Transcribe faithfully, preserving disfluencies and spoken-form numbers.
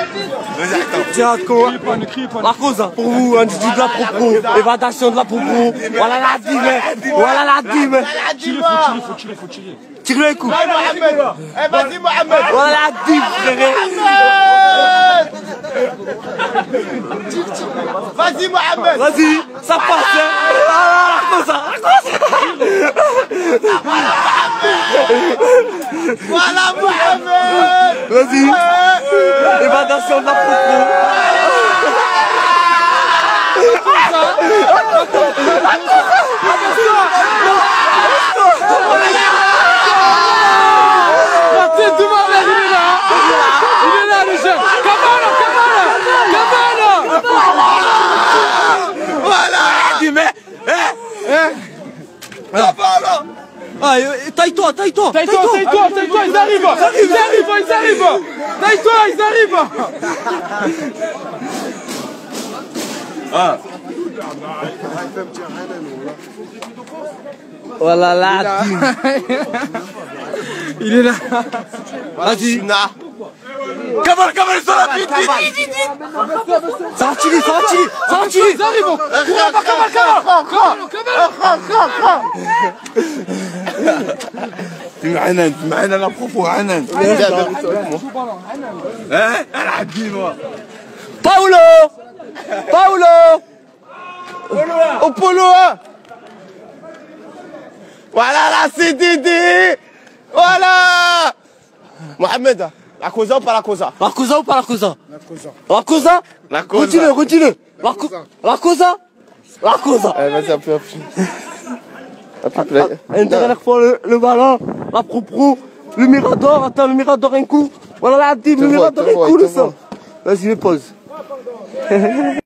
Tiens, quoi? La cause, pour vous, un petit de la propos, évadation de la propos. Voilà la dîme, voilà la dîme. Tire, faut tirer, faut tirer, faut tirer. Tire le coup. Eh, vas-y, Mohamed. Voilà la dîme, frère. Vas-y, Mohamed. Vas-y, ça passe. Voilà la cause, la cause. Voilà, Mohamed. Vas-y. Évadation de la propos. La tête de Mohamed, il est là. Il est là, le jeune. Kamala, Kamala, Kamala. Voilà. Dis mais. Eh. Eh. Kamala. Ah, taille-toi, taille-toi. Taille-toi, taille-toi, taille-toi, ils arrivent. Ils arrivent, ils arrivent. Taille-toi, ils arrivent. Ah. Voilà la dîme. Il est là. Vas-y. Kamala, Kamala, sur la vite, vite, vite, vite. Ça va tirer, ça va tirer, ça va tirer. Ils arrivent. Kamala, Kamala. معنا معنا لا بروفو عنان ها انا عدينا Paolo. Paolo. au polo. Voilà la C D D. Voilà Mohamed, la causa ou pas la causa? La causa ou pas la causa? La causa. La causa. Continue, continue. La causa. La causa. La causa. Allez, vas-y, un peu, un peu. Une dernière fois le, le ballon, la propro, le Mirador, attends le Mirador un coup. Voilà la dîme, le Mirador un coup, le sang. Vas-y, pause.